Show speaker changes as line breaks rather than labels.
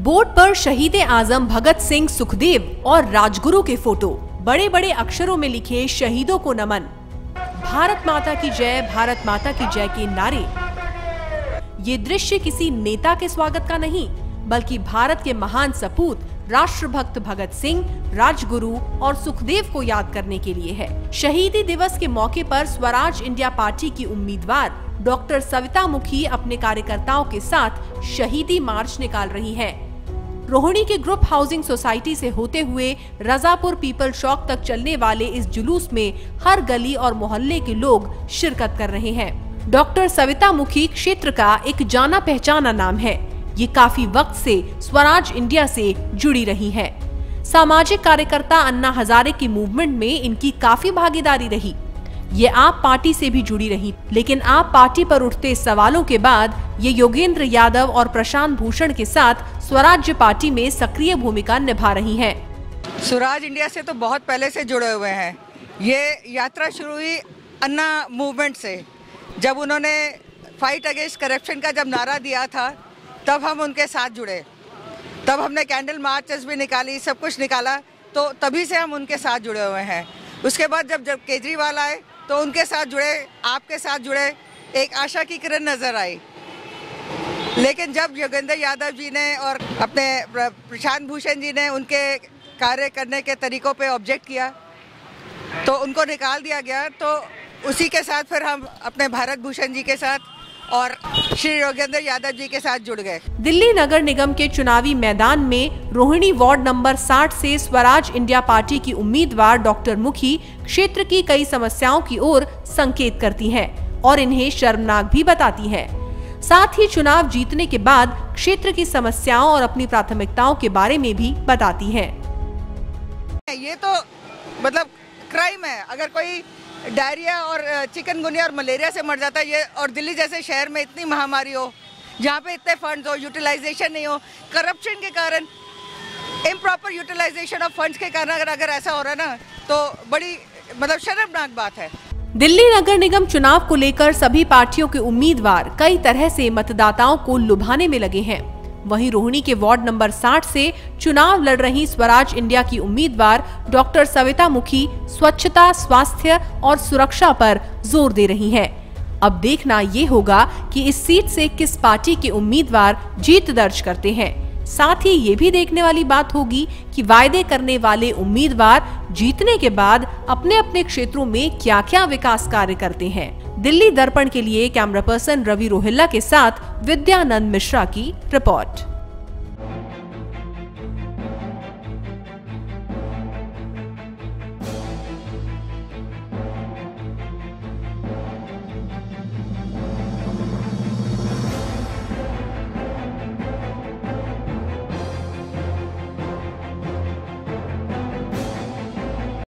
Board पर शहीद आजम भगत सिंह, सुखदेव और राजगुरु के फोटो, बड़े बड़े अक्षरों में लिखे शहीदों को नमन, भारत माता की जय, भारत माता की जय के नारे। ये दृश्य किसी नेता के स्वागत का नहीं, बल्कि भारत के महान सपूत राष्ट्रभक्त भगत सिंह, राजगुरु और सुखदेव को याद करने के लिए है। शहीदी दिवस के मौके पर स्वराज इंडिया पार्टी की उम्मीदवार डॉक्टर सविता मुखी अपने कार्यकर्ताओं के साथ शहीदी मार्च निकाल रही हैं। रोहिणी के ग्रुप हाउसिंग सोसाइटी से होते हुए रजापुर पीपल चौक तक चलने वाले इस जुलूस में हर गली और मोहल्ले के लोग शिरकत कर रहे हैं। डॉक्टर सविता मुखी क्षेत्र का एक जाना पहचाना नाम है। ये काफी वक्त से स्वराज इंडिया से जुड़ी रही है। सामाजिक कार्यकर्ता अन्ना हजारे की मूवमेंट में इनकी काफी भागीदारी रही। ये आप पार्टी से भी जुड़ी रही, लेकिन आप पार्टी पर उठते सवालों के बाद ये योगेंद्र यादव और प्रशांत भूषण के साथ स्वराज्य पार्टी में सक्रिय भूमिका निभा रही हैं।
स्वराज इंडिया से तो बहुत पहले से जुड़े हुए हैं। ये यात्रा शुरू हुई अन्ना मूवमेंट से, जब उन्होंने फाइट अगेंस्ट करप्शन का जब नारा दिया था, तब हम उनके साथ जुड़े। तब हमने कैंडल मार्चेस भी निकाली, सब कुछ निकाला, तो तभी से हम उनके साथ जुड़े हुए हैं। उसके बाद जब केजरीवाल आए तो उनके साथ जुड़े, आपके साथ जुड़े, एक आशा की किरण नजर आई। लेकिन जब योगेंद्र यादव जी ने और अपने प्रशांत भूषण जी ने उनके कार्य करने के तरीकों पे ऑब्जेक्ट किया, तो उनको निकाल दिया गया। तो उसी के साथ फिर हम अपने भारत भूषण जी के साथ और श्री योगेंद्र यादव जी के साथ जुड़ गए।
दिल्ली नगर निगम के चुनावी मैदान में रोहिणी वार्ड नंबर 60 से स्वराज इंडिया पार्टी की उम्मीदवार डॉक्टर मुखी क्षेत्र की कई समस्याओं की ओर संकेत करती हैं और इन्हें शर्मनाक भी बताती हैं। साथ ही चुनाव जीतने के बाद क्षेत्र की समस्याओं और अपनी प्राथमिकताओं के बारे में भी बताती हैं।
ये तो मतलब क्राइम है, अगर कोई डायरिया और चिकनगुनिया और मलेरिया से मर जाता है ये, और दिल्ली जैसे शहर में इतनी महामारी हो, जहाँ पे इतने फंड्स हो, यूटिलाइजेशन नहीं हो, करप्शन के कारण, इम्प्रॉपर यूटिलाइजेशन ऑफ फंड्स के कारण अगर ऐसा हो रहा है ना, तो बड़ी मतलब शर्मनाक बात है।
दिल्ली नगर निगम चुनाव को लेकर सभी पार्टियों के उम्मीदवार कई तरह से मतदाताओं को लुभाने में लगे हैं। वहीं रोहिणी के वार्ड नंबर 60 से चुनाव लड़ रही स्वराज इंडिया की उम्मीदवार डॉक्टर सविता मुखी स्वच्छता, स्वास्थ्य और सुरक्षा पर जोर दे रही हैं। अब देखना ये होगा कि इस सीट से किस पार्टी के उम्मीदवार जीत दर्ज करते हैं। साथ ही ये भी देखने वाली बात होगी कि वायदे करने वाले उम्मीदवार जीतने के बाद अपने अपने क्षेत्रों में क्या-क्या विकास कार्य करते हैं। दिल्ली दर्पण के लिए कैमरा पर्सन रवि रोहिल्ला के साथ विद्यानंद मिश्रा की रिपोर्ट।